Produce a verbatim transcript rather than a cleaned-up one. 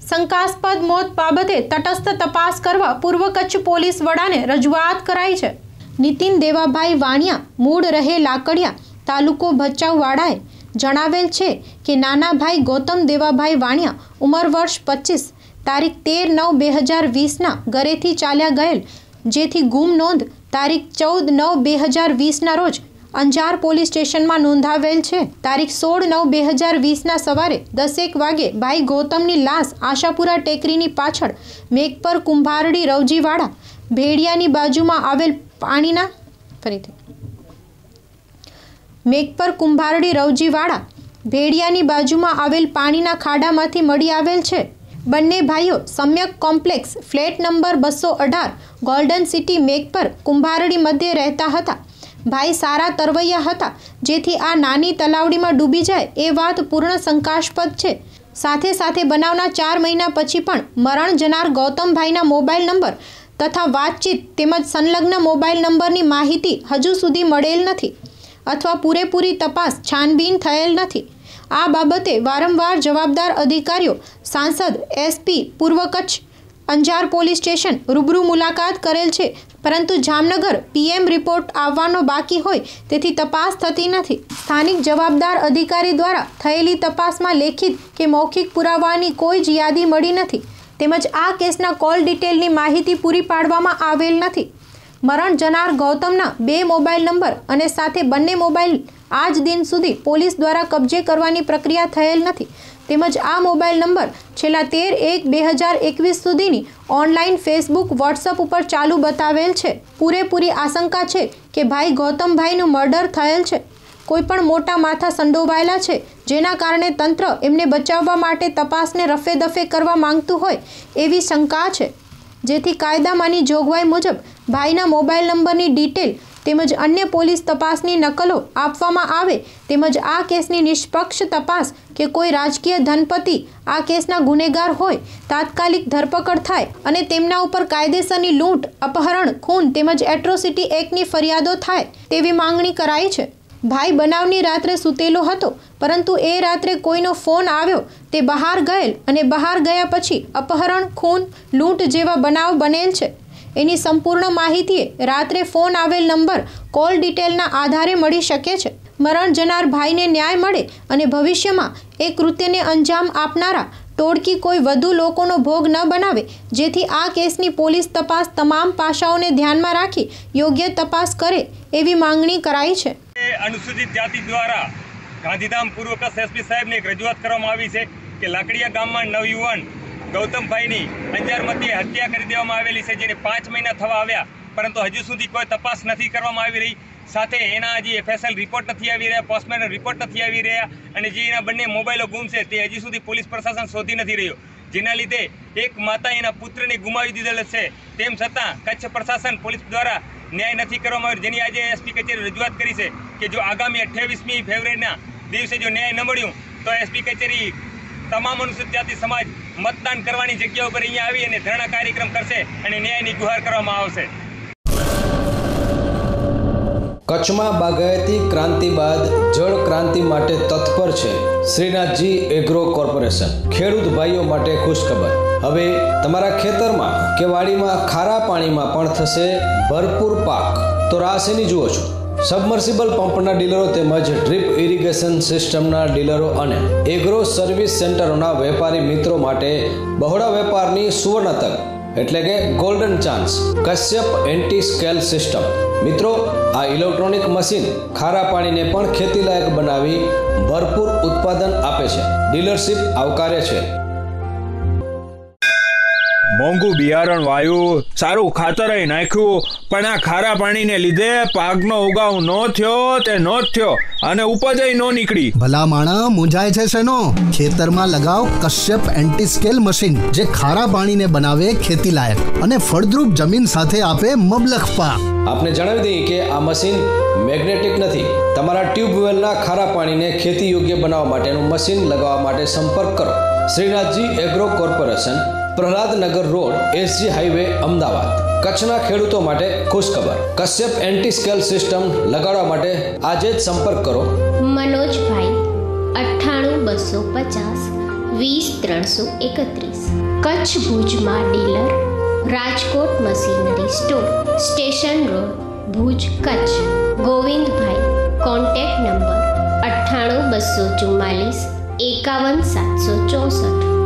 શંકાસ્પદ મોત બાબતે તટસ્થ તપાસ કરવા પૂર્વ કચ્છ પોલીસ વડાને રજૂઆત કરાઈ છે। નીતિન દેવાભાઈ વાણિયા મૂળ રહે લાકડિયા તાલુકો ભચાઉ વાડાએ જણાવેલ છે કે નાના ભાઈ ગૌતમ દેવાભાઈ વાણિયા ઉંમર વર્ષ પચીસ તારીખ તેર નવ બે હજાર વીસના ઘરેથી ચાલ્યા ગયેલ, જેથી ગુમ નોંધ તારીખ ચૌદ નવ બે હજાર વીસના રોજ અંજાર પોલીસ સ્ટેશનમાં નોંધાવેલ છે। તારીખ સોળ નવ બે હજાર વીસના સવારે દસેક વાગે ભાઈ ગૌતમની લાશ આશાપુરા ટેકરીની પાછળ મેઘપર કુંભારડી રવજીવાડા ભેડિયાની બાજુમાં આવેલ પાણીના ફરીથી મેઘપર કુંભારડી રવજીવાડા ભેડિયાની બાજુમાં આવેલ પાણીના ખાડામાંથી મળી આવેલ છે। બંને ભાઈઓ સમ્યક કોમ્પ્લેક્સ ફ્લેટ નંબર બસો અઢાર ગોલ્ડન સિટી મેઘપર કુંભારડી મધ્યે રહેતા હતા। ભાઈ સારા તરવૈયા હતા, જેથી આ નાની તલાવડીમાં ડૂબી જાય એ વાત પૂર્ણ શંકાસ્પદ છે। સાથે સાથે બનાવના ચાર મહિના પછી પણ મરણ જનાર ગૌતમભાઈના મોબાઈલ નંબર તથા વાતચીત તેમજ સંલગ્ન મોબાઈલ નંબરની માહિતી હજુ સુધી મળેલ નથી અથવા પૂરેપૂરી તપાસ છાનબીન થયેલ નથી। આ બાબતે વારંવાર જવાબદાર અધિકારીઓ, સાંસદ, એસપી, પૂર્વ કચ્છ અંજાર પોલીસ સ્ટેશન રૂબરૂ મુલાકાત કરેલ છે, પરંતુ જામનગર પીએમ રિપોર્ટ આવવાનો બાકી હોય તેથી તપાસ થતી નથી। સ્થાનિક જવાબદાર અધિકારી દ્વારા થયેલી તપાસમાં લેખિત કે મૌખિક પુરાવાની કોઈ જ યાદી મળી નથી, તેમજ આ કેસના કોલ ડિટેલની માહિતી પૂરી પાડવામાં આવેલ નથી। મરણ જનાર ગૌતમના બે મોબાઈલ નંબર અને સાથે બંને મોબાઈલ આજ દિન સુધી પોલીસ દ્વારા કબજે કરવાની પ્રક્રિયા થયેલ નથી, તેમજ આ મોબાઈલ નંબર છેલ્લા તેર એક બે હજાર એકવીસ સુધીની ઓનલાઈન ફેસબુક, વોટ્સઅપ ઉપર ચાલુ બતાવેલ છે। પૂરેપૂરી આશંકા છે કે ભાઈ ગૌતમભાઈનું મર્ડર થયેલ છે। કોઈપણ મોટા માથા સંડોવાયેલા છે, જેના કારણે તંત્ર એમને બચાવવા માટે તપાસને રફે દફે કરવા માંગતું હોય એવી શંકા છે, જેથી કાયદામાંની જોગવાઈ મુજબ ભાઈના મોબાઈલ નંબરની ડિટેલ તેમજ અન્ય પોલીસ તપાસની નકલો આપવામાં આવે, તેમજ આ કેસની નિષ્પક્ષ તપાસ કે કોઈ રાજકીય ધનપતિ આ કેસના ગુનેગાર હોય તાત્કાલિક ધરપકડ થાય અને તેમના ઉપર કાયદેસરની લૂંટ, અપહરણ, ખૂન તેમજ એટ્રોસિટી એક્ટની ફરિયાદો થાય તેવી માંગણી કરાઈ છે। ભાઈ બનાવની રાત્રે સૂતેલો હતો, પરંતુ એ રાત્રે કોઈનો ફોન આવ્યો તે બહાર ગયેલ અને બહાર ગયા પછી અપહરણ, ખૂન, લૂંટ જેવા બનાવ બનેલ છે। એની સંપૂર્ણ માહિતી રાત્રે ફોન આવેલ નંબર, કોલ ડિટેલના આધારે મળી શકે છે। મરણ જનાર ભાઈને ન્યાય મળે અને ભવિષ્યમાં એ કૃત્યને અંજામ આપનારા ટોળકી કોઈ વધુ લોકોનો ભોગ ન બનાવે, જેથી આ કેસની પોલીસ તપાસ તમામ પાસાઓને ધ્યાનમાં રાખી યોગ્ય તપાસ કરે એવી માંગણી કરાઈ છે। અનુસૂચિત જાતિ દ્વારા ગાંધીધામ પૂર્વ કચ્છ એસપી સાહેબને એક રજૂઆત કરવામાં આવી છે કે લાકડિયા ગામમાં નવયુવાન ગૌતમભાઈની અંજાર મધ્યે હત્યા કરી દેવામાં આવેલી છે, જેને પાંચ મહિના થવા આવ્યા, પરંતુ હજુ સુધી કોઈ તપાસ નથી કરવામાં આવી રહી। સાથે એના હજી એફએસએલ રિપોર્ટ નથી આવી રહ્યા, પોસ્ટમોર્ટમ રિપોર્ટ નથી આવી રહ્યા, અને જે એના બંને મોબાઈલો ગુમ છે તે હજી સુધી પોલીસ પ્રશાસન શોધી નથી રહ્યો, જેના લીધે એક માતા એના પુત્રને ગુમાવી દીધેલ છે। તેમ છતાં કચ્છ પ્રશાસન પોલીસ દ્વારા ન્યાય નથી કરવામાં આવ્યો, જેની આજે એસપી કચેરી રજૂઆત કરી છે કે જો આગામી અઠ્યાવીસમી ફેબ્રુઆરીના દિવસે જો ન્યાય ન મળ્યું તો એસપી કચેરી તમામ અનુસૂચિત જાતિ સમાજ મતદાન કરવાની જગ્યા ઉપર અહીંયા આવી અને ધરણા કાર્યક્રમ કરશે અને ન્યાયની ગુહાર કરવામાં આવશે। કચ્છમાં બાગાયતી ક્રાંતિ બાદ જળ ક્રાંતિ માટે તત્પર છે શ્રીનાથજી એગ્રો કોર્પોરેશન। ખેડૂત ભાઈઓ માટે ખુશખબર, હવે તમારા ખેતરમાં કે વાડીમાં ખારા પાણીમાં પણ થશે ભરપૂર પાક। તો રાહ શેની જુઓ છો? સબમર્સિબલ પંપના ડીલરો તેમજ ડ્રીપ ઇરિગેશન સિસ્ટમના ડીલરો અને એગ્રો સર્વિસ સેન્ટરોના વેપારી મિત્રો માટે બહોળા વેપારની સુવર્ણ તક એટલે કે golden chance Kashyap anti scale system. મિત્રો, આ ઇલેક્ટ્રોનિક મશીન ખારા પાણીને પણ ખેતીલાયક બનાવી ભરપૂર ઉત્પાદન આપે છે, ડીલરશીપ આવકારે છે। મોંઘું બિયારણ વાયું, સારું ખાતર નાખ્યું, પણ આ ખારા પાણીને લીધે પાકનો ઉગાવ નો થયો તે નો જ થયો અને ઉપજ નો નીકળી। ભલા માણા મૂંઝાય છે શેનો? ખેતરમાં લગાવ કશ્યપ એન્ટી સ્કેલ મશીન, જે ખારા પાણીને બનાવે ખેતી લાયક અને ફળદ્રુપ જમીન સાથે આપે મબલખ પાક। આપને જણાવી દઈએ કે આ મશીન મેગ્નેટિક નથી। તમારા ટ્યુબવેલના ખારા પાણીને ખેતી યોગ્ય બનાવવા માટેનું મશીન લગાવવા માટે સંપર્ક કરો Shrinathji agro corporation, Prahladnagar road, SG highway, Ahmedabad. કચ્છના ખેડૂતો માટે ખુશખબર, કશ્યપ એન્ટી સ્કેલ સિસ્ટમ લગાડવા માટે આજે જ સંપર્ક કરો મનોજભાઈ અઠ્ઠાણું બસો પચાસ વીસ ત્રણસો એકત્રીસ. કચ્છ ભુજમાં dealer Rajkot machinery store, station road, Bhuj, Kutch. Govindbhai. Contact number અઠ્ઠાણું બસો ચુમ્માલીસ એકાવન સાતસો ચોસઠ.